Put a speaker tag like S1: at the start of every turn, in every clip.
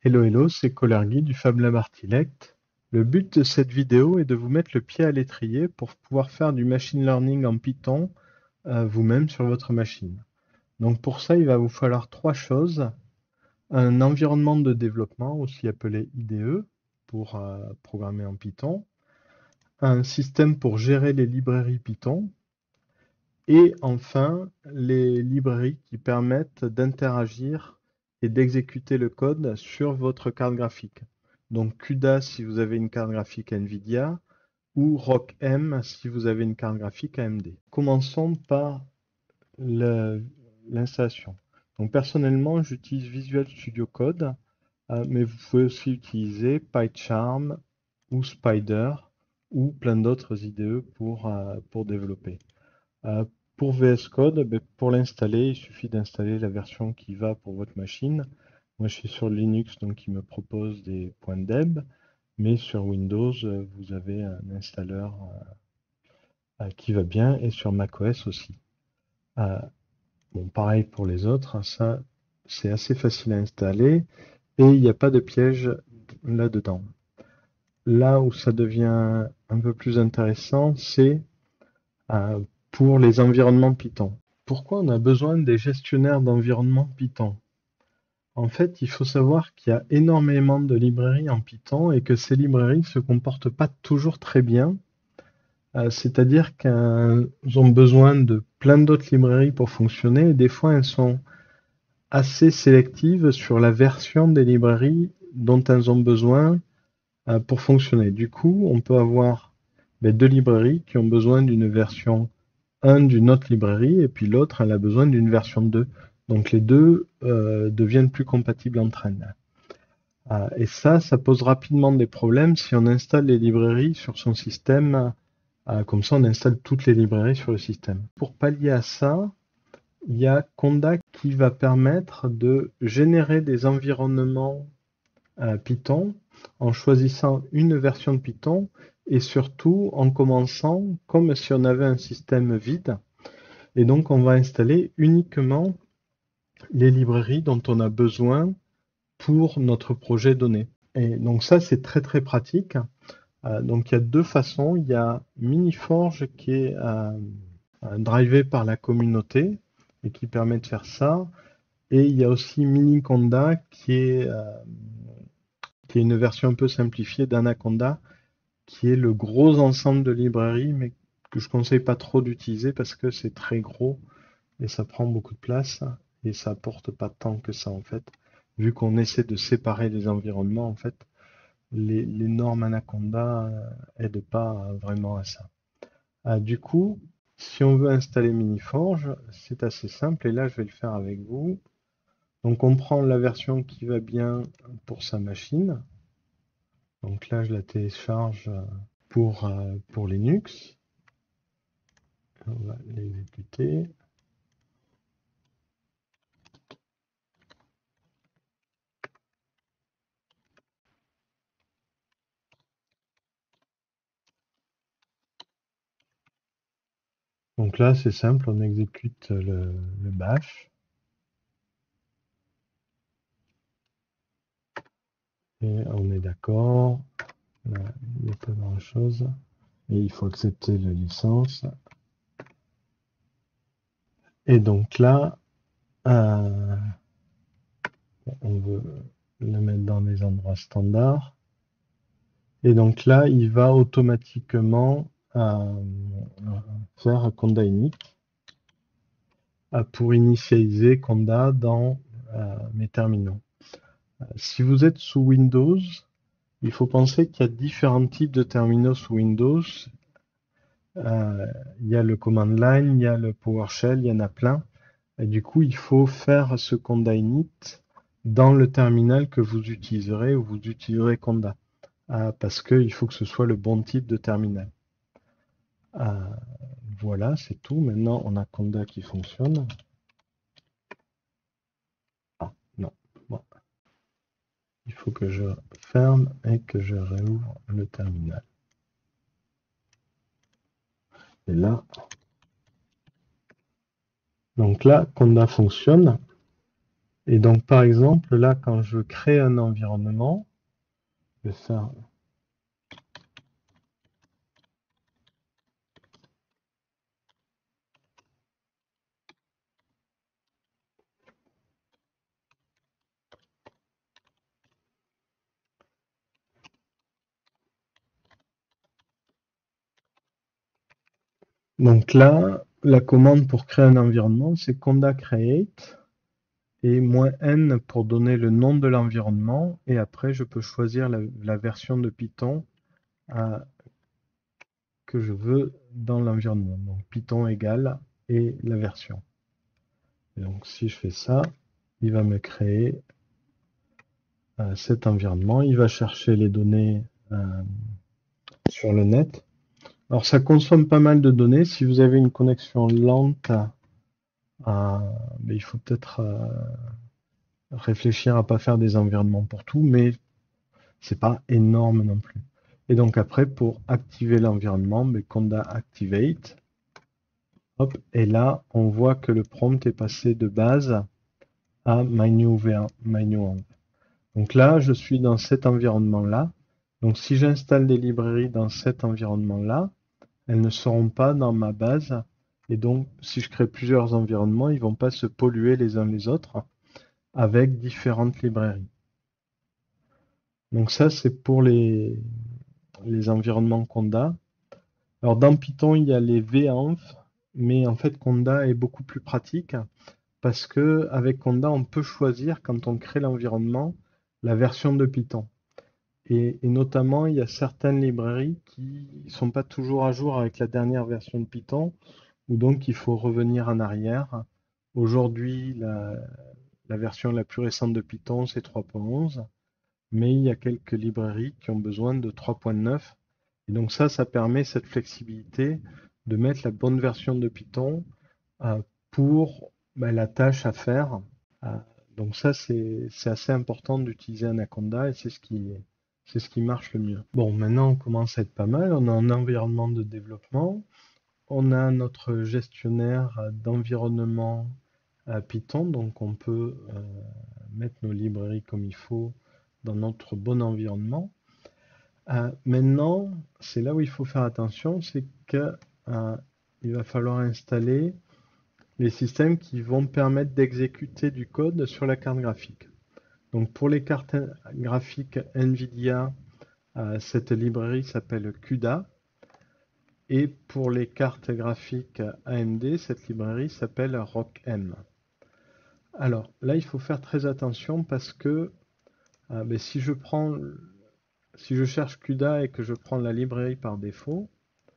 S1: Hello hello, c'est Colergy du Fab Lab Artilect. Le but de cette vidéo est de vous mettre le pied à l'étrier pour pouvoir faire du machine learning en Python vous-même sur votre machine. Donc pour ça, il va vous falloir trois choses. Un environnement de développement, aussi appelé IDE, pour programmer en Python. Un système pour gérer les librairies Python. Et enfin, les librairies qui permettent d'interagir et d'exécuter le code sur votre carte graphique. Donc CUDA si vous avez une carte graphique NVIDIA ou ROCm si vous avez une carte graphique AMD. Commençons par l'installation. Donc personnellement, j'utilise Visual Studio Code, mais vous pouvez aussi utiliser PyCharm ou Spider ou plein d'autres IDE pour développer. Pour VS Code, pour l'installer, il suffit d'installer la version qui va pour votre machine. Moi, je suis sur Linux, donc il me propose des points .deb, mais sur Windows, vous avez un installeur qui va bien, et sur macOS aussi. Bon, pareil pour les autres, ça, c'est assez facile à installer, et il n'y a pas de piège là-dedans. Là où ça devient un peu plus intéressant, c'est pour les environnements Python. Pourquoi on a besoin des gestionnaires d'environnement Python? En fait, il faut savoir qu'il y a énormément de librairies en Python et que ces librairies ne se comportent pas toujours très bien. C'est-à-dire qu'elles ont besoin de plein d'autres librairies pour fonctionner et des fois elles sont assez sélectives sur la version des librairies dont elles ont besoin pour fonctionner. Du coup, on peut avoir deux librairies qui ont besoin d'une version d'une autre librairie et puis l'autre elle a besoin d'une version 2. Donc les deux deviennent plus compatibles entre elles. Et ça pose rapidement des problèmes si on installe les librairies sur son système. Comme ça, on installe toutes les librairies sur le système. Pour pallier à ça, il y a Conda qui va permettre de générer des environnements Python en choisissant une version de Python et surtout en commençant comme si on avait un système vide. Et donc, on va installer uniquement les librairies dont on a besoin pour notre projet donné. Et donc ça, c'est très très pratique. Donc il y a deux façons. Il y a Miniforge qui est drivé par la communauté et qui permet de faire ça. Et il y a aussi Miniconda qui est une version un peu simplifiée d'Anaconda, qui est le gros ensemble de librairies, mais que je ne conseille pas trop d'utiliser parce que c'est très gros et ça prend beaucoup de place et ça apporte pas tant que ça en fait. Vu qu'on essaie de séparer les environnements, en fait, les normes Anaconda aident pas vraiment à ça. Du coup, si on veut installer Miniforge, c'est assez simple et là je vais le faire avec vous. Donc on prend la version qui va bien pour sa machine. Donc là je la télécharge pour Linux. On va l'exécuter. Donc là c'est simple, on exécute le bash. Et on est d'accord. Il n'y a pas grand chose. Et il faut accepter la licence. Et donc là, on veut le mettre dans les endroits standards. Et donc là, il va automatiquement faire Conda init pour initialiser Conda dans mes terminaux. Si vous êtes sous Windows, il faut penser qu'il y a différents types de terminaux sous Windows. Il y a le command line, il y a le PowerShell, il y en a plein. Et du coup, il faut faire ce Conda init dans le terminal que vous utiliserez ou vous utiliserez Conda. Parce qu'il faut que ce soit le bon type de terminal. Voilà, c'est tout. Maintenant, on a Conda qui fonctionne. Ah, non. Bon. Il faut que je ferme et que je réouvre le terminal. Et là, donc là, Conda fonctionne. Et donc, par exemple, là, quand je crée un environnement, je vais faire. Donc là, la commande pour créer un environnement, c'est conda create et -n pour donner le nom de l'environnement. Et après, je peux choisir la version de Python que je veux dans l'environnement. Donc Python égale et la version. Et donc si je fais ça, il va me créer cet environnement. Il va chercher les données sur le net. Alors ça consomme pas mal de données. Si vous avez une connexion lente, mais il faut peut-être réfléchir à pas faire des environnements pour tout, mais c'est pas énorme non plus. Et donc après, pour activer l'environnement, conda activate, hop, et là, on voit que le prompt est passé de base à MyNewV1, MyNewAmp. Donc là, je suis dans cet environnement-là. Donc si j'installe des librairies dans cet environnement-là, elles ne seront pas dans ma base. Et donc, si je crée plusieurs environnements, ils ne vont pas se polluer les uns les autres avec différentes librairies. Donc ça, c'est pour les environnements Conda. Alors dans Python, il y a les venv, mais en fait, Conda est beaucoup plus pratique parce que avec Conda, on peut choisir quand on crée l'environnement la version de Python. Et notamment, il y a certaines librairies qui ne sont pas toujours à jour avec la dernière version de Python, ou donc il faut revenir en arrière. Aujourd'hui, la version la plus récente de Python, c'est 3.11, mais il y a quelques librairies qui ont besoin de 3.9. Et donc ça permet cette flexibilité de mettre la bonne version de Python pour la tâche à faire. Euh, donc ça, c'est assez important d'utiliser Anaconda et c'est ce qui marche le mieux. Bon, maintenant on commence à être pas mal. On a un environnement de développement. On a notre gestionnaire d'environnement Python, donc on peut mettre nos librairies comme il faut dans notre bon environnement. Maintenant, c'est là où il faut faire attention, c'est que il va falloir installer les systèmes qui vont permettre d'exécuter du code sur la carte graphique. Donc pour les cartes graphiques NVIDIA, cette librairie s'appelle CUDA. Et pour les cartes graphiques AMD, cette librairie s'appelle ROCm. Alors là, il faut faire très attention parce que si je cherche CUDA et que je prends la librairie par défaut,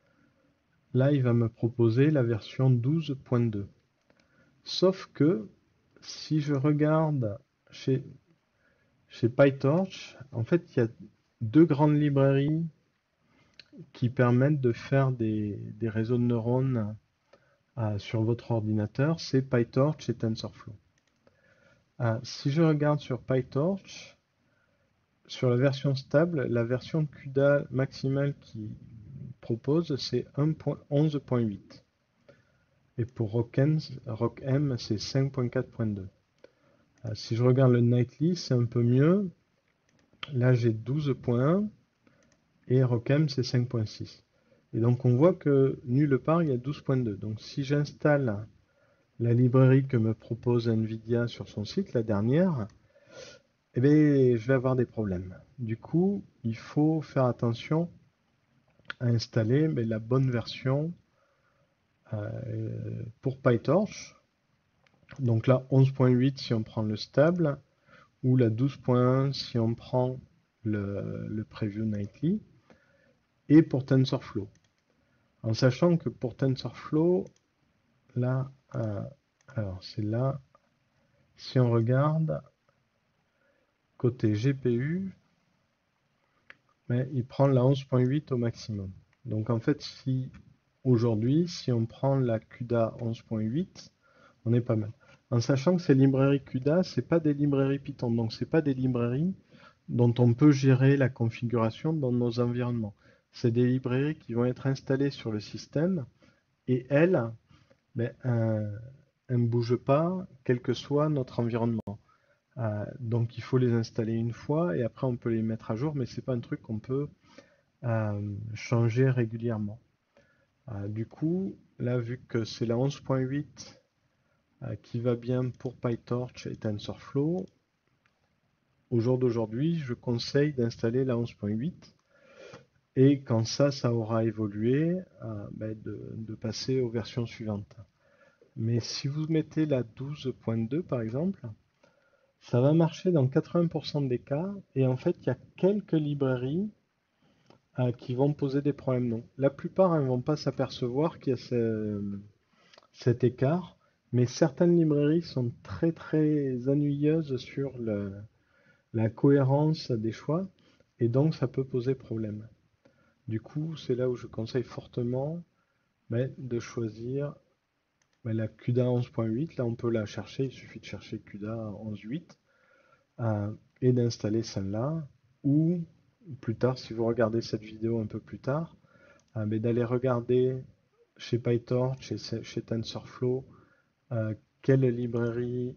S1: là, il va me proposer la version 12.2. Sauf que si je regarde chez PyTorch, en fait, il y a deux grandes librairies qui permettent de faire des réseaux de neurones sur votre ordinateur, c'est PyTorch et TensorFlow. Si je regarde sur PyTorch, sur la version stable, la version CUDA maximale qui propose, c'est 11.8. Et pour ROCm, c'est 5.4.2. Si je regarde le Nightly, c'est un peu mieux. Là, j'ai 12.1 et ROCm, c'est 5.6. Et donc, on voit que nulle part, il y a 12.2. Donc, si j'installe la librairie que me propose NVIDIA sur son site, la dernière, eh bien, je vais avoir des problèmes. Du coup, il faut faire attention à installer la bonne version pour PyTorch. Donc là, 11.8 si on prend le stable, ou la 12.1 si on prend le Preview Nightly, et pour TensorFlow. En sachant que pour TensorFlow, là, alors c'est là, si on regarde, côté GPU, mais il prend la 11.8 au maximum. Donc en fait, si aujourd'hui, si on prend la CUDA 11.8, on est pas mal. En sachant que ces librairies CUDA, c'est pas des librairies Python, donc c'est pas des librairies dont on peut gérer la configuration dans nos environnements. C'est des librairies qui vont être installées sur le système et elles ne bougent pas quel que soit notre environnement. Donc il faut les installer une fois et après on peut les mettre à jour, mais c'est pas un truc qu'on peut changer régulièrement. Du coup, là vu que c'est la 11.8 qui va bien pour PyTorch et TensorFlow, au jour d'aujourd'hui, je conseille d'installer la 11.8 et quand ça aura évolué, de passer aux versions suivantes. Mais si vous mettez la 12.2 par exemple, ça va marcher dans 80% des cas et en fait il y a quelques librairies qui vont poser des problèmes. Donc, la plupart ne vont pas s'apercevoir qu'il y a cet écart, mais certaines librairies sont très très ennuyeuses sur la cohérence des choix et donc ça peut poser problème. Du coup, c'est là où je conseille fortement de choisir la CUDA 11.8. Là, on peut la chercher, il suffit de chercher CUDA 11.8 et d'installer celle-là. Ou plus tard, si vous regardez cette vidéo un peu plus tard, d'aller regarder chez PyTorch et chez TensorFlow quelle librairie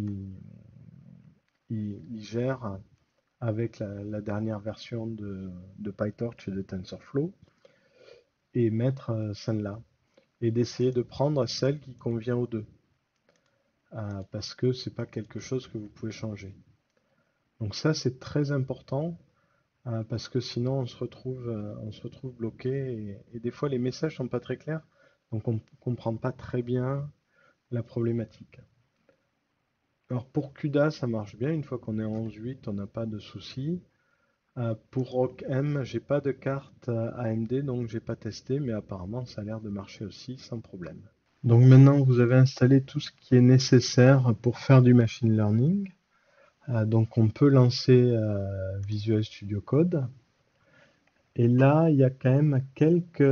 S1: il gère avec la dernière version de PyTorch et de TensorFlow et mettre celle-là. Et d'essayer de prendre celle qui convient aux deux. Parce que c'est pas quelque chose que vous pouvez changer. Donc ça c'est très important parce que sinon on se retrouve bloqué et des fois les messages sont pas très clairs, donc on comprend pas très bien la problématique. Alors pour CUDA ça marche bien, une fois qu'on est en 11.8 on n'a pas de souci. Pour ROCm, j'ai pas de carte AMD donc j'ai pas testé, mais apparemment ça a l'air de marcher aussi sans problème. Donc maintenant vous avez installé tout ce qui est nécessaire pour faire du machine learning. Donc on peut lancer Visual Studio Code. Et là, il y a quand même quelques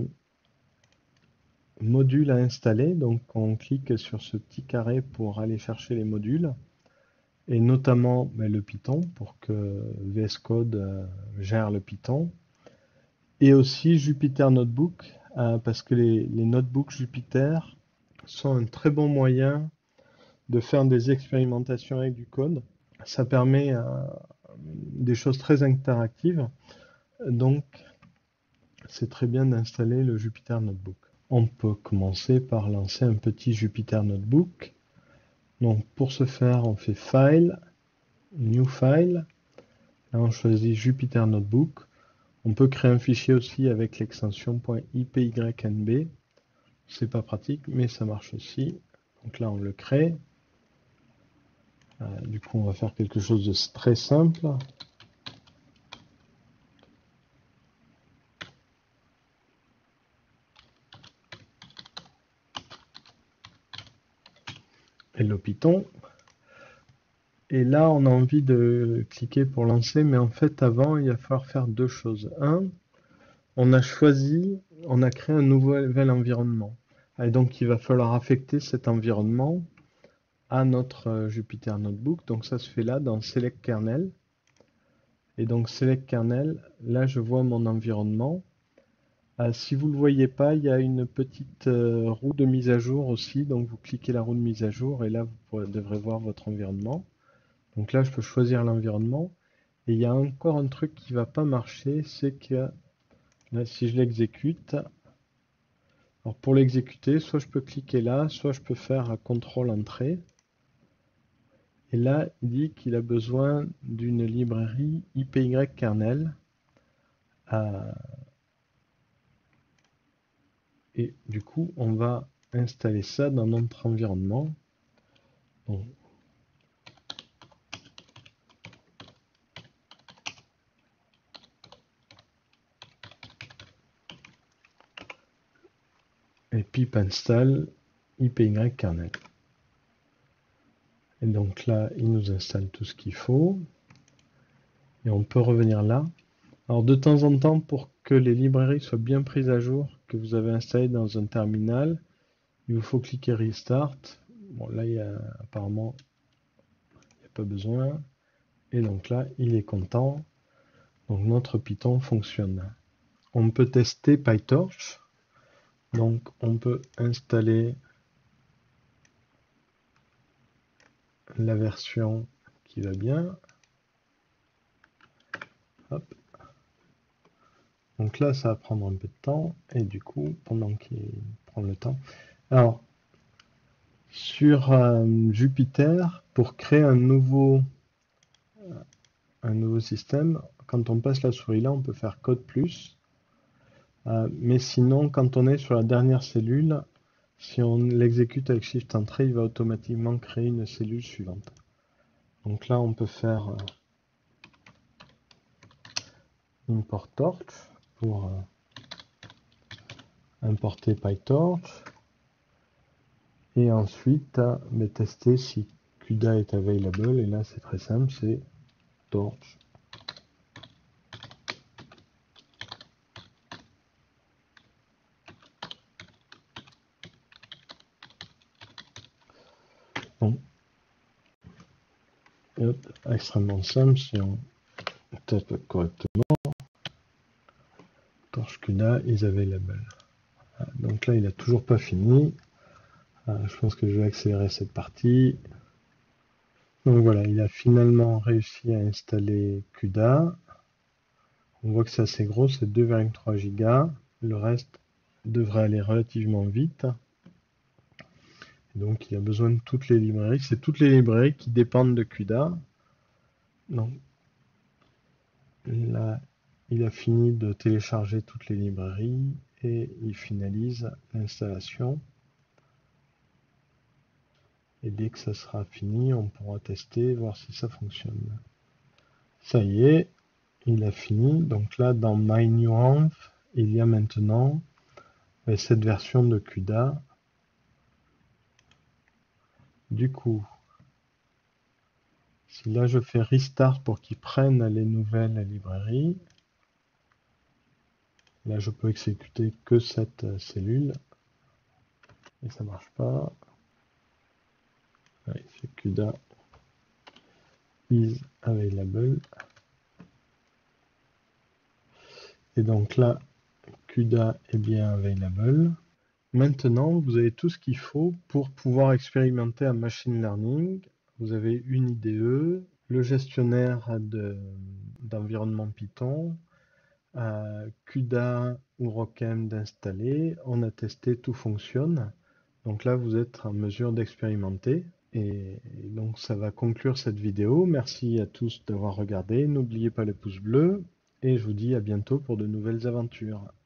S1: modules à installer. Donc on clique sur ce petit carré pour aller chercher les modules. Et notamment le Python pour que VS Code gère le Python. Et aussi Jupyter Notebook parce que les notebooks Jupyter sont un très bon moyen de faire des expérimentations avec du code. Ça permet des choses très interactives. Donc, c'est très bien d'installer le Jupyter Notebook. On peut commencer par lancer un petit Jupyter Notebook. Donc, pour ce faire, on fait File, New File. Là, on choisit Jupyter Notebook. On peut créer un fichier aussi avec l'extension .ipynb. C'est pas pratique, mais ça marche aussi. Donc là, on le crée. Du coup, on va faire quelque chose de très simple. Hello Python. Et là, on a envie de cliquer pour lancer, mais en fait, avant, il va falloir faire deux choses. Un, on a créé un nouvel environnement. Et donc, il va falloir affecter cet environnement à notre Jupyter Notebook. Donc, ça se fait là, dans Select Kernel. Et donc, Select Kernel, là, je vois mon environnement. Si vous ne le voyez pas, il y a une petite roue de mise à jour aussi. Donc, vous cliquez la roue de mise à jour et là, vous devrez voir votre environnement. Donc là, je peux choisir l'environnement. Et il y a encore un truc qui ne va pas marcher, c'est que là, si je l'exécute, alors pour l'exécuter, soit je peux cliquer là, soit je peux faire un CTRL entrée. Et là, il dit qu'il a besoin d'une librairie ipykernel. Et du coup, on va installer ça dans notre environnement. Donc, et pip install ipykernel. Et donc là, il nous installe tout ce qu'il faut. Et on peut revenir là. Alors de temps en temps, pour que les librairies soient bien prises à jour, que vous avez installées dans un terminal, il vous faut cliquer Restart. Bon là, apparemment, il n'y a pas besoin. Et donc là, il est content. Donc notre Python fonctionne. On peut tester PyTorch. Donc on peut installer la version qui va bien. Hop. Donc là, ça va prendre un peu de temps, et du coup, pendant qu'il prend le temps. Alors, sur Jupyter, pour créer un nouveau système, quand on passe la souris là, on peut faire code plus. Mais sinon, quand on est sur la dernière cellule, si on l'exécute avec Shift Entrée, il va automatiquement créer une cellule suivante. Donc là, on peut faire import torch pour importer PyTorch. Et ensuite, tester si CUDA est available. Et là, c'est très simple, c'est torch. Bon. Et hop, extrêmement simple, si on tape correctement, torch CUDA is available. Donc là, il n'a toujours pas fini. Je pense que je vais accélérer cette partie. Donc voilà, il a finalement réussi à installer CUDA. On voit que c'est assez gros, c'est 2,3 Go. Le reste devrait aller relativement vite. Donc il a besoin de toutes les librairies. C'est toutes les librairies qui dépendent de CUDA. Donc là, il a fini de télécharger toutes les librairies et il finalise l'installation. Et dès que ça sera fini, on pourra tester, voir si ça fonctionne. Ça y est, il a fini. Donc là, dans My New Env, il y a maintenant cette version de CUDA. Du coup, si là je fais Restart pour qu'il prenne les nouvelles librairies, là je peux exécuter que cette cellule. Et ça marche pas. Ouais, c'est CUDA is available. Et donc là, CUDA est bien available. Maintenant, vous avez tout ce qu'il faut pour pouvoir expérimenter un machine learning. Vous avez une IDE, le gestionnaire d'environnement Python, CUDA ou ROCm d'installer. On a testé, tout fonctionne. Donc là, vous êtes en mesure d'expérimenter. Et donc, ça va conclure cette vidéo. Merci à tous d'avoir regardé. N'oubliez pas le pouce bleu. Et je vous dis à bientôt pour de nouvelles aventures.